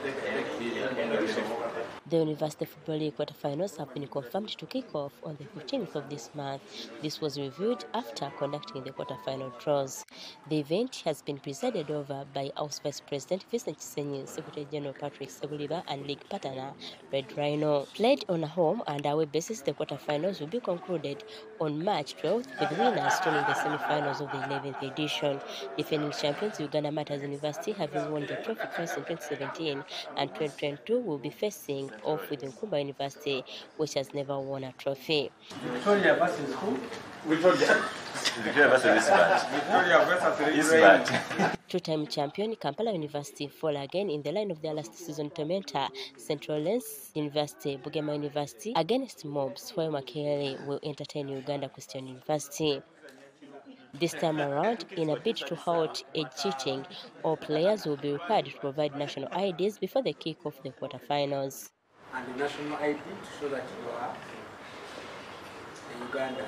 The University Football League quarterfinals have been confirmed to kick off on the 15th of this month. This was revealed after conducting the quarterfinal draws. The event has been presided over by House Vice President Vincent Senyi, Secretary General Patrick Seguliba, and league partner Red Rhino. Played on a home and away basis, the quarterfinals will be concluded on March 12th, with winners turning the semi-finals of the 11th edition. Defending champions Uganda Martyrs University, having won the trophy twice in 2017 and 2022, will be facing off with Nkumba University, which has never won a trophy. Victoria versus who? Victoria versus Isbat. Two-time champion Kampala University fall again in the line of their last season tormentor Central Lens University. Bugema University against Mobs, while Makerere will entertain Uganda Christian University. This time around, in a bid to halt age cheating, all players will be required to provide national IDs before the kick off the quarterfinals. And the national ID to show that you are a Ugandan.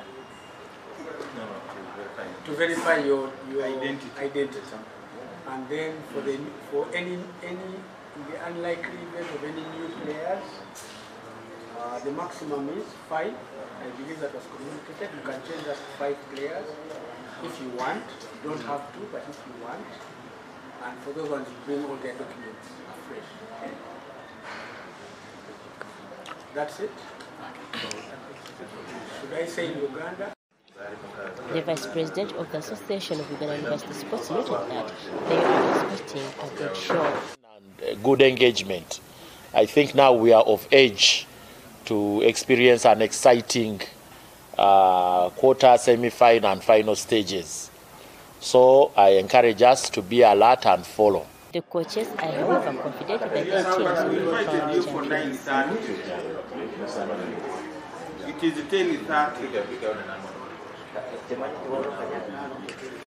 To verify your identity. And then for any in the unlikely event of any new players, the maximum is 5. I believe that was communicated. You can change that to 5 players if you want. You don't have to, but if you want. And for those ones, you bring all their documents afresh. That's it. Should I say in Uganda? The Vice President of the Association of Uganda University Sports noted that they are expecting a good show. And good engagement. I think now we are of age to experience an exciting quarter, semi-final and final stages. So I encourage us to be alert and follow. The coaches are, however, confident that their teams will be champions. It is 10:30.